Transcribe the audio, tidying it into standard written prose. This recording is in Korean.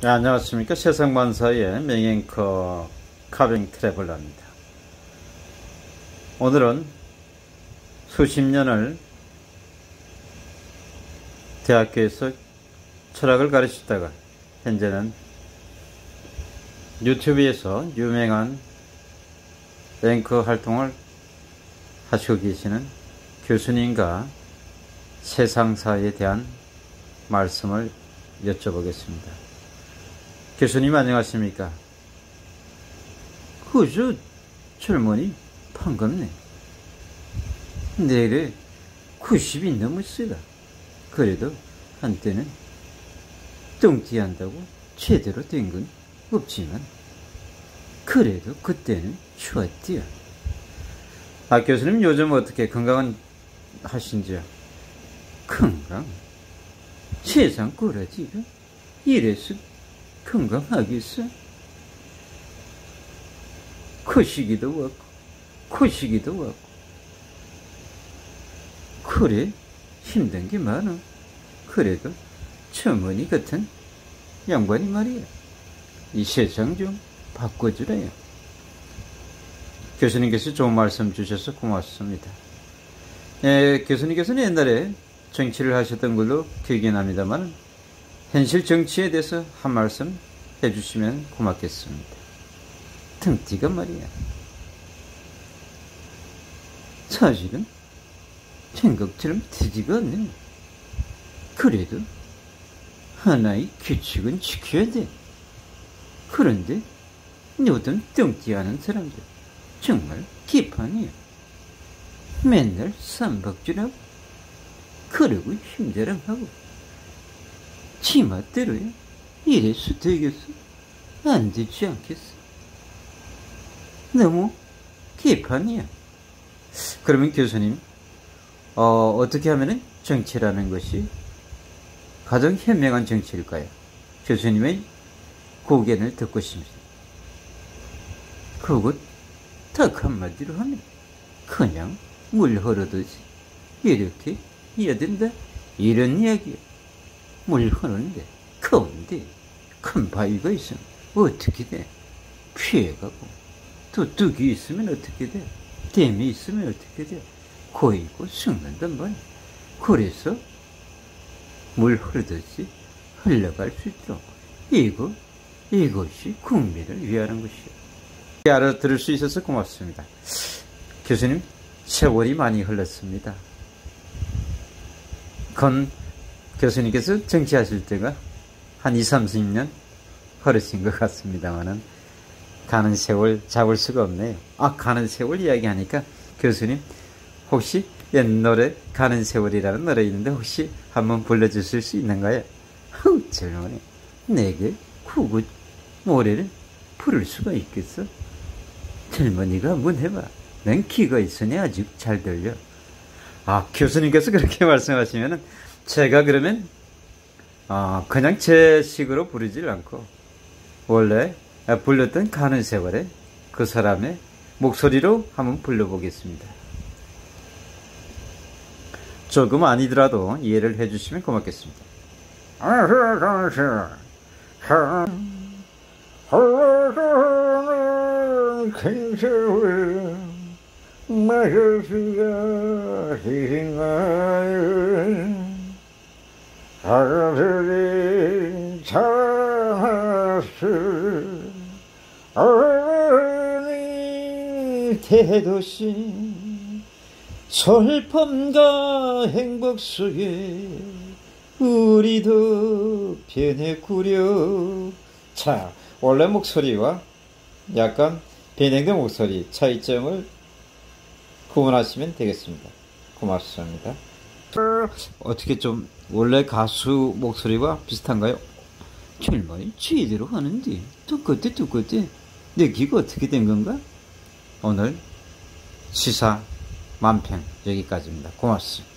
네, 안녕하십니까. 세상만사의 명앵커 카빙 트래블러입니다. 오늘은 수십 년을 대학교에서 철학을 가르치다가 현재는 유튜브에서 유명한 앵커 활동을 하시고 계시는 교수님과 세상사에 대한 말씀을 여쭤보겠습니다. 교수님 안녕하십니까? 그저 젊은이 반갑네. 내일에 90이 넘었으라. 그래도 한때는 뚱띠한다고 제대로 된 건 없지만 그래도 그때는 좋았디요. 교수님 요즘 어떻게 건강은 하신지요? 건강? 세상 꼬라지가 이래서 건강하겠어? 코시기도 왔고 코시기도 왔고 그래 힘든 게 많아. 그래도 처머니 같은 양반이 말이야 이 세상 좀 바꿔주래요. 교수님께서 좋은 말씀 주셔서 고맙습니다. 교수님께서는 옛날에 정치를 하셨던 걸로 기억이 납니다만 현실 정치에 대해서 한 말씀 해주시면 고맙겠습니다. 등띠가 말이야 사실은 생각처럼 되지가 않네. 그래도 하나의 규칙은 지켜야 돼. 그런데 요즘 뚱띠하는 사람들 정말 기판이야. 맨날 쌈박질하고 그러고 힘자랑하고 지맛대로야. 이래서 되겠어? 안 되지 않겠어? 너무 개판이야. 그러면 교수님, 어떻게 하면 정치라는 것이 가장 현명한 정치일까요? 교수님의 고견을 듣고 싶습니다. 그것 딱 한마디로 하면 그냥 물 흐르듯이 이렇게 해야 된다, 이런 이야기야. 물 흐르는데 가운데 큰 바위가 있으면 어떻게 돼? 피해가고 또 뚝이 있으면 어떻게 돼? 댐이 있으면 어떻게 돼? 고이고 썩는단 말이야. 그래서 물 흐르듯이 흘러갈 수 있도록 이것이 국민을 위하는 것이야. 알아들을 수 있어서 고맙습니다. 교수님, 세월이 많이 흘렀습니다. 교수님께서 정치하실 때가 한 20, 30년 흐르신 것 같습니다만은 가는 세월 잡을 수가 없네요. 가는 세월 이야기하니까 교수님 혹시 옛노래 가는 세월이라는 노래 있는데 혹시 한번 불러주실 수 있는가요? 젊은이 내게 그거 노래를 부를 수가 있겠어? 젊은이가 한번 해봐. 난 귀가 있으니 아직 잘 들려. 교수님께서 그렇게 말씀하시면은 제가 그러면 그냥 제 식으로 부르질 않고 원래 불렀던 가는 세월에 그 사람의 목소리로 한번 불러보겠습니다. 조금 아니더라도 이해를 해주시면 고맙겠습니다. 가는 세월 큰 세월 마셔수가 희생하여 아들이 자라났을 어른이 대도시 슬픔과 행복 속에 우리도 변했구려. 자, 원래 목소리와 약간 변형된 목소리 차이점을 구분하시면 되겠습니다. 고맙습니다. 어떻게 좀 원래 가수 목소리와 비슷한가요? 젊은이 제대로 하는데 똑같아. 내 귀가 어떻게 된 건가? 오늘 시사 만평 여기까지입니다. 고맙습니다.